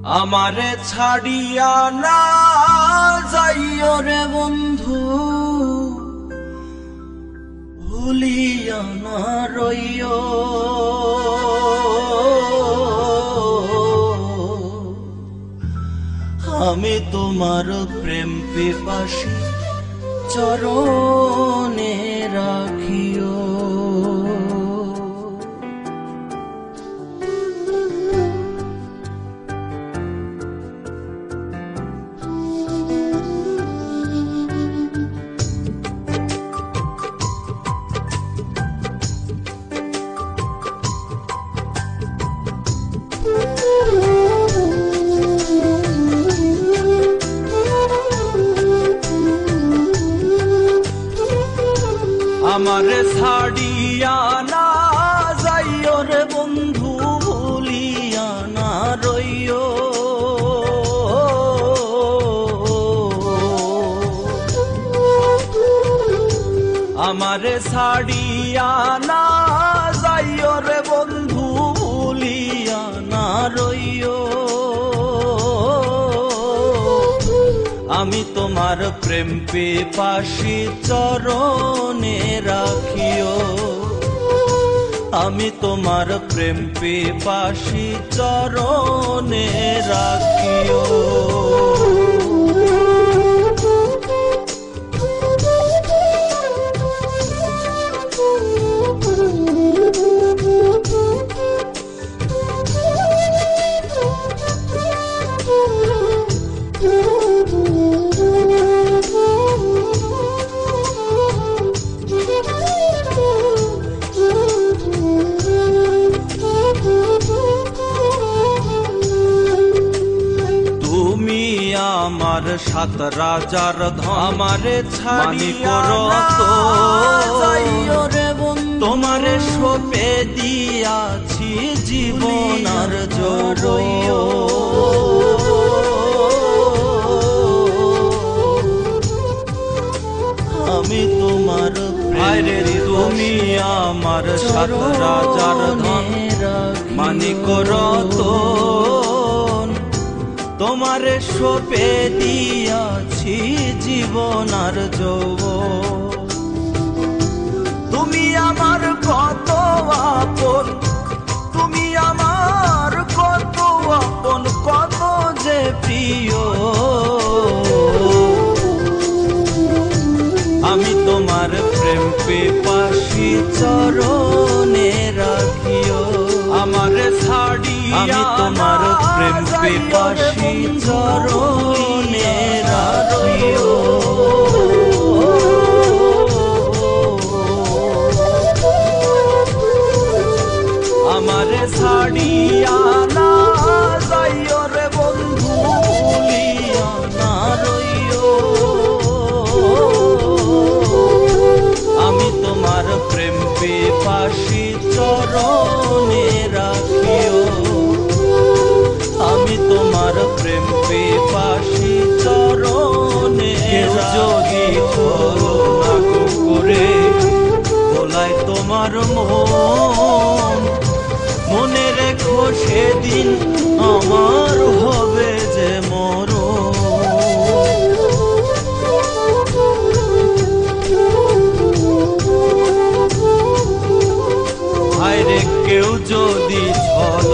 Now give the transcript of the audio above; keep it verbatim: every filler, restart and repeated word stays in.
আমারে ছাড়িয়া না যাইও রে বন্ধু, ভুলিয়া না রইও। আমি তোমার প্রেম পিপাসী চরণে রাখিও। আমারে ছাড়িয়া না যাইও রে বন্ধু, ভুলিয়া না রইও। আমারে ছাড়িয়া না যাইও রে বন্ধু, ভুলিয়া না রইও। আমি তোমার প্রেম পিপাসী চরণে রাখিও। আমি তোমার প্রেম পিপাসী চরণে রাখিও। আমার সাত রাজার ধন, আমারে ছাড়িয়া না যাইও রে বন্ধু, তোমারে সঁপে দিয়াছি জীবন আর জড়ইও। আমি তোমার প্রেমে, তুমি আমার সাত রাজার ধন, মানিক রতন, তোমারে সঁপে দিয়াছি জীবন আর যৌবন। তুমি আমার কত আপন, তুমি আমার কত আপন, কত যে প্রিয়। আমি তোমার প্রেম পিপাসী চরণে রাখিও। আমারে ছাড়িয়া আমি তোমার প্রেম পিপাসী চরণে রাখিও। আমারে ছাড়িয়া না যাইও রে বন্ধু, ভুলিয়া না রইও। আমি তোমার প্রেম পিপাসী চরণে রাখিও। আমি তোমার প্রেম পিপাসী চরণে যদি করুণা করে ভোলায় তোমার মন, মনে রেখো সেদিন আমার হবে যে মরণ। হায়রে কেউ যদি ছল